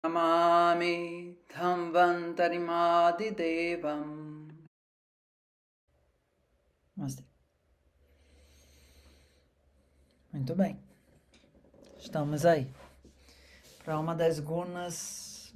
Namami Dhamvantarimadhidevam. Namastê. Muito bem. Estamos aí para uma das gunas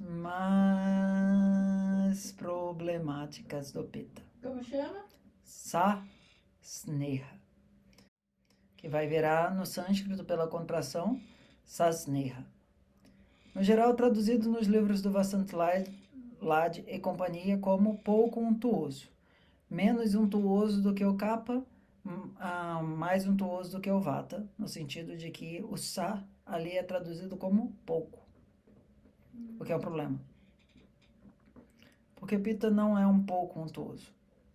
mais problemáticas do Pitta. Como chama? Sasneha, que vai virar no sânscrito pela contração Sasneha. No geral, traduzido nos livros do Vasant Lad e companhia como pouco untuoso, menos untuoso do que o Kapha, mais untuoso do que o Vata, no sentido de que o Sa ali é traduzido como pouco, o que é o problema. Porque Pitta não é um pouco untuoso.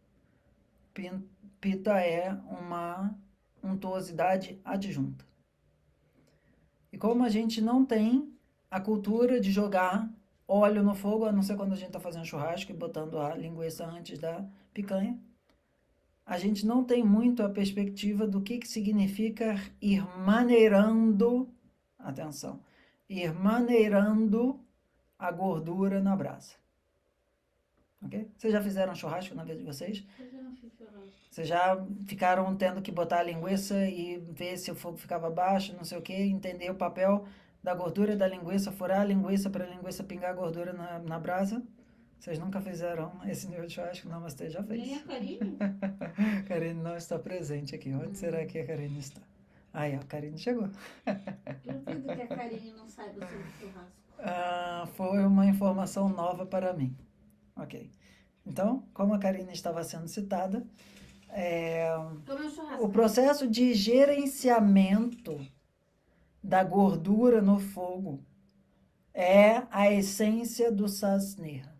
Pitta é uma untuosidade adjunta. E como a gente não tem a cultura de jogar óleo no fogo, a não ser quando a gente está fazendo churrasco e botando a linguiça antes da picanha, a gente não tem muito a perspectiva do que significa ir maneirando, atenção, ir maneirando a gordura na brasa. Ok? Vocês já fizeram churrasco na vida de vocês? Eu já não fiz churrasco. Vocês já ficaram tendo que botar a linguiça e ver se o fogo ficava baixo, não sei o que, entender o papel da gordura da linguiça, furar a linguiça para a linguiça pingar a gordura na brasa? Vocês nunca fizeram esse nível de churrasco? Não, mas você já fez. Nem a Karine? Karine não está presente aqui. Onde será que a Karine está? Aí, ó, a Karine chegou. Duvido que a Karine não saiba sobre churrasco. Foi uma informação nova para mim. Ok. Então, como a Karine estava sendo citada, Como é o churrasco? o processo de gerenciamento da gordura no fogo é a essência do Sasneha.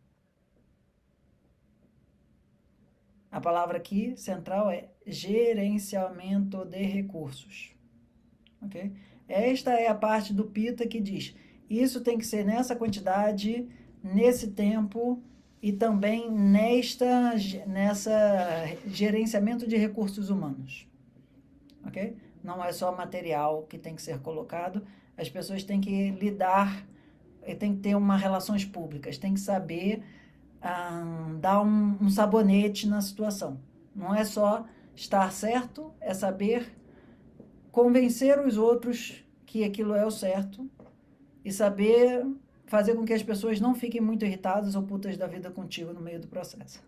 A palavra aqui central é gerenciamento de recursos. Ok? Esta é a parte do Pitta que diz: isso tem que ser nessa quantidade, nesse tempo e também nessa gerenciamento de recursos humanos. Ok? Não é só material que tem que ser colocado, as pessoas têm que lidar, tem que ter uma relações públicas, tem que saber dar um sabonete na situação. Não é só estar certo, é saber convencer os outros que aquilo é o certo e saber fazer com que as pessoas não fiquem muito irritadas ou putas da vida contigo no meio do processo.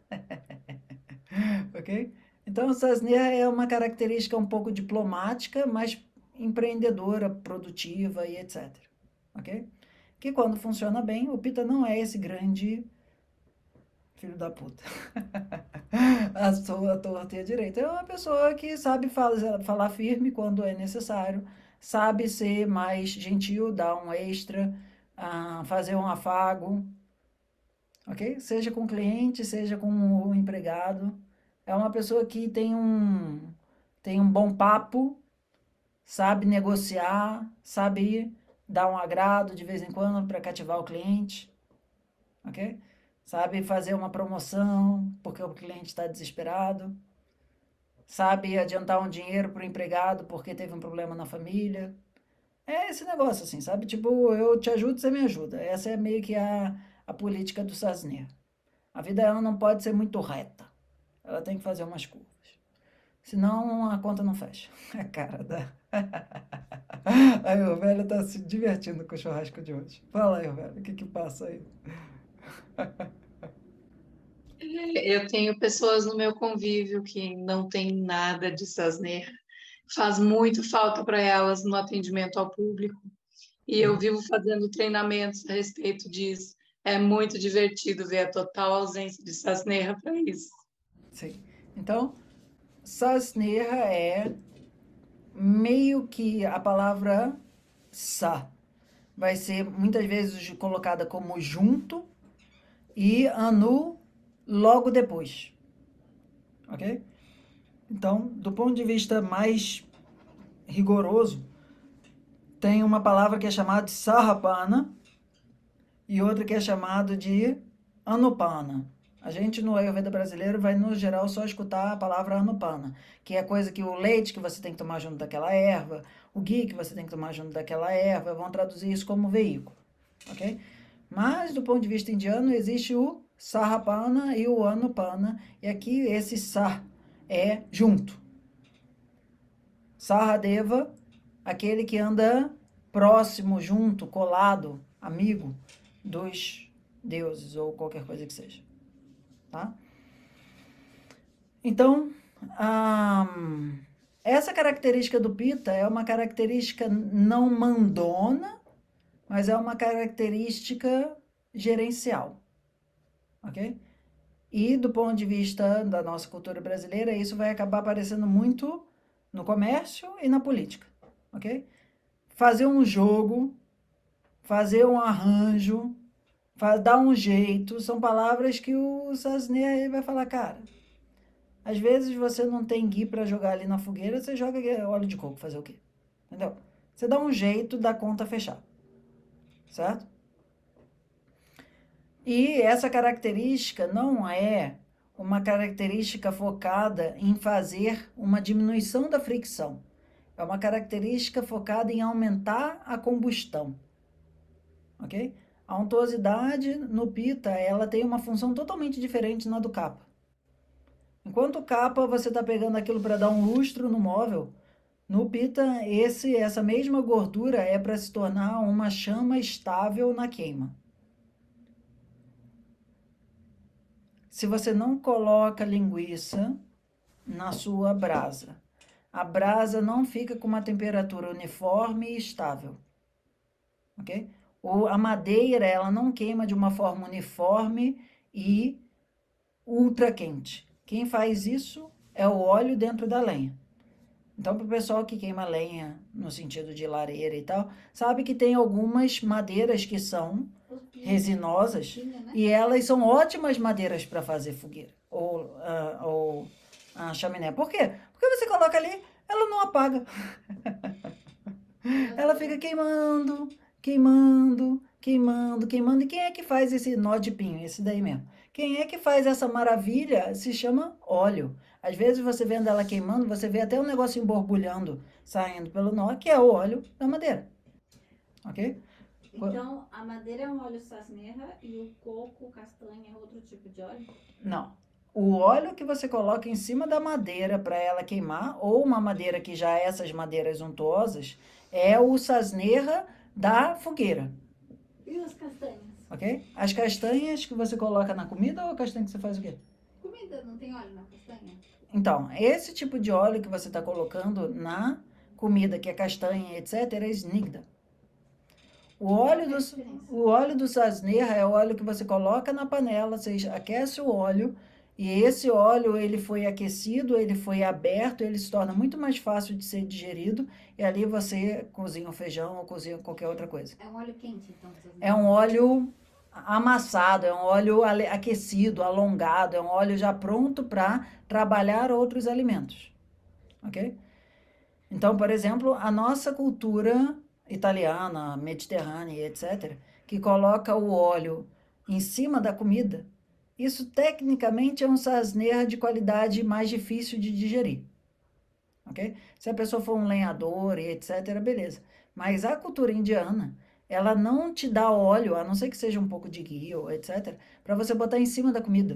Ok? Então, o Sasneha é uma característica um pouco diplomática, mas empreendedora, produtiva e etc. Ok? Que quando funciona bem, o Pitta não é esse grande filho da puta. A sua torta e a direita. É uma pessoa que sabe falar firme quando é necessário, sabe ser mais gentil, dar um extra, fazer um afago, ok? Seja com o cliente, seja com o empregado. É uma pessoa que tem um bom papo, sabe negociar, sabe dar um agrado de vez em quando para cativar o cliente, ok? Sabe fazer uma promoção porque o cliente está desesperado, sabe adiantar um dinheiro para o empregado porque teve um problema na família. É esse negócio assim, sabe? Tipo, eu te ajudo, você me ajuda. Essa é meio que a política do Sasner. A vida ela não pode ser muito reta. Ela tem que fazer umas curvas. Senão a conta não fecha. A cara da. Aí o velho tá se divertindo com o churrasco de hoje. Fala aí, velho, o que que passa aí? Eu tenho pessoas no meu convívio que não têm nada de Sasner. Faz muito falta para elas no atendimento ao público. E eu vivo fazendo treinamentos a respeito disso. É muito divertido ver a total ausência de Sasner para isso. Sim. Então, Sasneha é meio que a palavra sa. Vai ser muitas vezes colocada como junto e anu logo depois. Ok? Então, do ponto de vista mais rigoroso, tem uma palavra que é chamada de sarrapana e outra que é chamada de anupana. A gente no Ayurveda brasileiro vai, no geral, só escutar a palavra anupana, que é coisa que o leite que você tem que tomar junto daquela erva, o ghee que você tem que tomar junto daquela erva, vão traduzir isso como veículo, ok? Mas, do ponto de vista indiano, existe o Sarapana e o Anupana, e aqui esse Sar é junto. Saradeva, aquele que anda próximo, junto, colado, amigo dos deuses ou qualquer coisa que seja. Tá? Então, essa característica do Pitta é uma característica não mandona, mas é uma característica gerencial. Ok? E do ponto de vista da nossa cultura brasileira, isso vai acabar aparecendo muito no comércio e na política. Ok? Fazer um jogo, fazer um arranjo, dar um jeito, são palavras que o Sasneia vai falar, cara, às vezes você não tem ghee para jogar ali na fogueira, você joga óleo de coco, fazer o quê? Entendeu? Você dá um jeito da conta fechar. Certo? E essa característica não é uma característica focada em fazer uma diminuição da fricção. É uma característica focada em aumentar a combustão. Ok? A untuosidade no Pitta, ela tem uma função totalmente diferente na do Kapha. Enquanto o Kapha, você está pegando aquilo para dar um lustro no móvel, no Pitta, essa mesma gordura é para se tornar uma chama estável na queima. Se você não coloca linguiça na sua brasa, a brasa não fica com uma temperatura uniforme e estável. Ok? A madeira, ela não queima de uma forma uniforme e ultra quente. Quem faz isso é o óleo dentro da lenha. Então, para o pessoal que queima lenha, no sentido de lareira e tal, sabe que tem algumas madeiras que são resinosas e elas são ótimas madeiras para fazer fogueira ou a chaminé. Por quê? Porque você coloca ali, ela não apaga. Ela fica queimando, queimando, queimando, queimando. E quem é que faz esse nó de pinho? Esse daí mesmo. Quem é que faz essa maravilha? Se chama óleo. Às vezes você vendo ela queimando, você vê até um negocinho borbulhando, saindo pelo nó, que é o óleo da madeira. Ok? Então, a madeira é um óleo sasneira e o coco, castanha, é outro tipo de óleo? Não. O óleo que você coloca em cima da madeira para ela queimar, ou uma madeira que já é essas madeiras untuosas, é o sasneira da fogueira. E as castanhas? Ok? As castanhas que você coloca na comida ou a castanha que você faz o quê? Comida, não tem óleo na castanha? Então, esse tipo de óleo que você está colocando na comida, que é castanha, etc., é snigda. O óleo do sasneira é o óleo que você coloca na panela, você aquece o óleo, e esse óleo, ele foi aquecido, ele foi aberto, ele se torna muito mais fácil de ser digerido, e ali você cozinha o feijão ou cozinha qualquer outra coisa. É um óleo quente, então? É um óleo amassado, é um óleo aquecido, alongado, é um óleo já pronto para trabalhar outros alimentos. Ok? Então, por exemplo, a nossa cultura italiana, mediterrânea, etc., que coloca o óleo em cima da comida, isso tecnicamente é um sasneira de qualidade mais difícil de digerir. Ok? Se a pessoa for um lenhador e etc., beleza. Mas a cultura indiana, ela não te dá óleo, a não ser que seja um pouco de ghee ou etc., para você botar em cima da comida.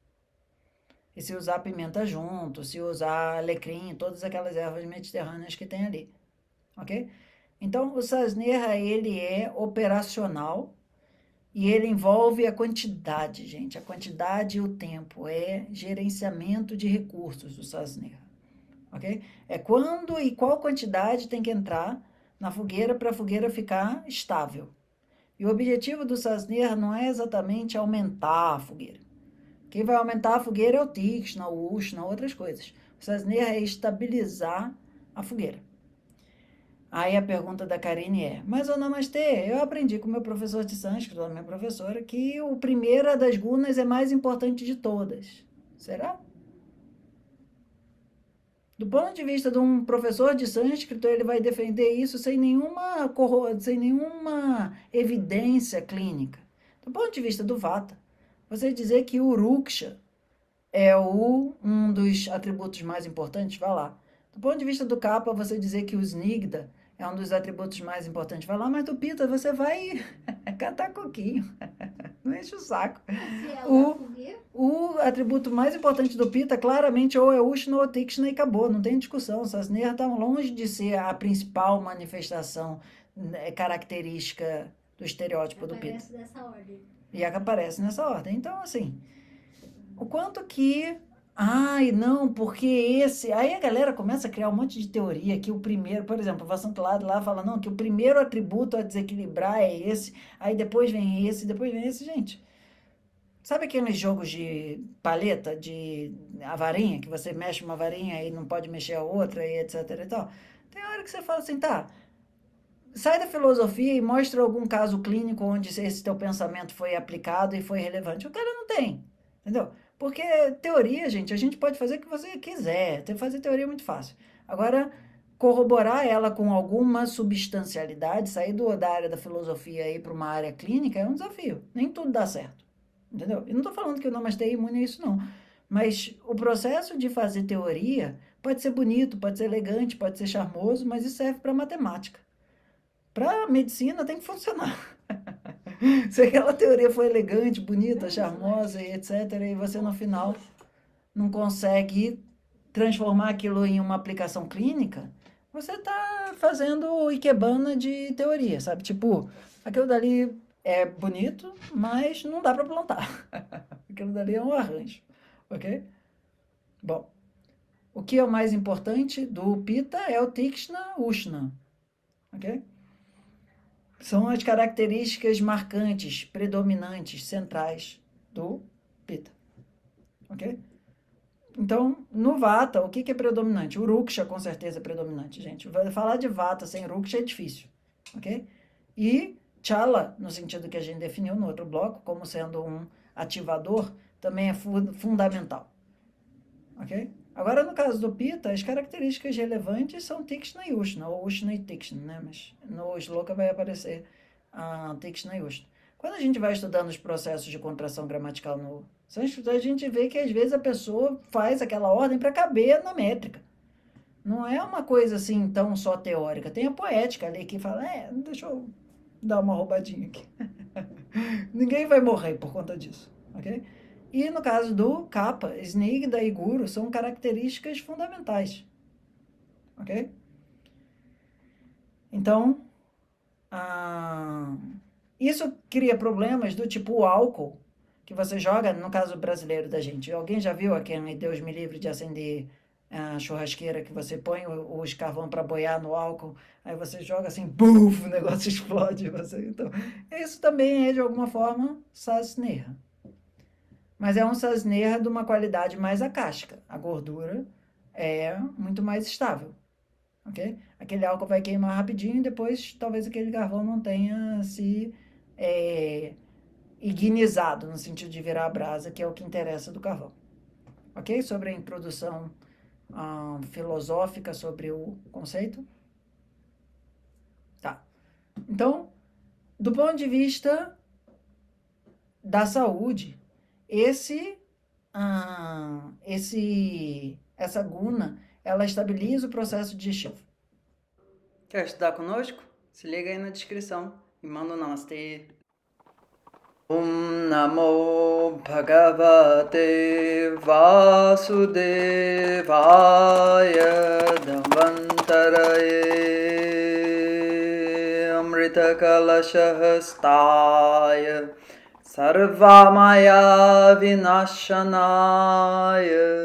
E se usar pimenta junto, se usar alecrim, todas aquelas ervas mediterrâneas que tem ali. Ok? Então, o sasneira, ele é operacional e ele envolve a quantidade, gente. A quantidade e o tempo. É gerenciamento de recursos do sasneira. Ok? É quando e qual quantidade tem que entrar na fogueira para a fogueira ficar estável. E o objetivo do sasneira não é exatamente aumentar a fogueira. Quem vai aumentar a fogueira é o Tikshna, o Ushna, outras coisas. O sasneira é estabilizar a fogueira. Aí a pergunta da Karine é, mas o Namastê, eu aprendi com meu professor de sânscrito, a minha professora, que o primeiro das gunas é mais importante de todas. Será? Do ponto de vista de um professor de sânscrito, ele vai defender isso sem nenhuma evidência clínica. Do ponto de vista do Vata, você dizer que o Ruksha é um dos atributos mais importantes, vai lá. Do ponto de vista do Kapha, você dizer que o Snigdha é um dos atributos mais importantes. Vai lá, mas do Pitta você vai catar coquinho. Não enche o saco. Se ela O, comer, o atributo mais importante do Pitta, claramente, ou é Ushna ou Tikshna e acabou, não tem discussão. Sasneha está longe de ser a principal manifestação característica do estereótipo do Pitta. aparece dessa ordem. E é que aparece nessa ordem. Então, assim, o quanto que... Ai, não, porque esse... Aí a galera começa a criar um monte de teoria que o primeiro... Por exemplo, o Vasantlad lá fala, não, que o primeiro atributo a desequilibrar é esse, aí depois vem esse, depois vem esse. Gente, sabe aqueles jogos de paleta, de a varinha, que você mexe uma varinha e não pode mexer a outra e etc e tal? Tem hora que você fala assim, tá, sai da filosofia e mostra algum caso clínico onde esse teu pensamento foi aplicado e foi relevante. O cara não tem, entendeu? Porque teoria, gente, a gente pode fazer o que você quiser. Fazer teoria é muito fácil. Agora, corroborar ela com alguma substancialidade, sair da área da filosofia e ir para uma área clínica é um desafio. Nem tudo dá certo, entendeu? E não estou falando que o Namastê é imune a isso, não. Mas o processo de fazer teoria pode ser bonito, pode ser elegante, pode ser charmoso, mas isso serve para matemática. Para medicina tem que funcionar. Se aquela teoria foi elegante, bonita, charmosa e etc., e você no final não consegue transformar aquilo em uma aplicação clínica, você está fazendo ikebana de teoria, sabe? Tipo, aquilo dali é bonito, mas não dá para plantar. Aquilo dali é um arranjo, ok? Bom, o que é o mais importante do Pitta é o Tikshna Ushna, ok? São as características marcantes, predominantes, centrais do Pitta. Ok? Então, no Vata, o que é predominante? O Ruksha, com certeza, é predominante, gente. Falar de Vata sem Ruksha é difícil. Ok? E Chala, no sentido que a gente definiu no outro bloco, como sendo um ativador, também é fundamental. Ok? Agora, no caso do Pitta, as características relevantes são Tikshna e Ushna, ou Ushna e Tikshna, né? Mas no Shloka vai aparecer Tikshna e Ushna. Quando a gente vai estudando os processos de contração gramatical no sânscrito, a gente vê que às vezes a pessoa faz aquela ordem para caber na métrica. Não é uma coisa assim tão só teórica. Tem a poética ali que fala, deixa eu dar uma roubadinha aqui. Ninguém vai morrer por conta disso, ok? E no caso do Kapha, Snigdha e Guru são características fundamentais. Ok? Então, isso cria problemas do tipo o álcool, que você joga, no caso brasileiro da gente. Alguém já viu aquele Deus me livre de acender a churrasqueira, que você põe os carvão para boiar no álcool, aí você joga assim, buf, o negócio explode. Então, isso também é, de alguma forma, sasneha. Mas é um sasneha de uma qualidade mais acástica. A gordura é muito mais estável, ok? Aquele álcool vai queimar rapidinho e depois talvez aquele carvão não tenha se ignizado, no sentido de virar a brasa, que é o que interessa do carvão. Ok? Sobre a introdução filosófica sobre o conceito? Tá. Então, do ponto de vista da saúde, essa guna, ela estabiliza o processo digestivo. Quer estudar conosco? Se liga aí na descrição e manda um namastê. Om Namo Bhagavate Vasudevaya Dhamantaraye Amrita Kalashahastaya Sarvamaya Vinashanaya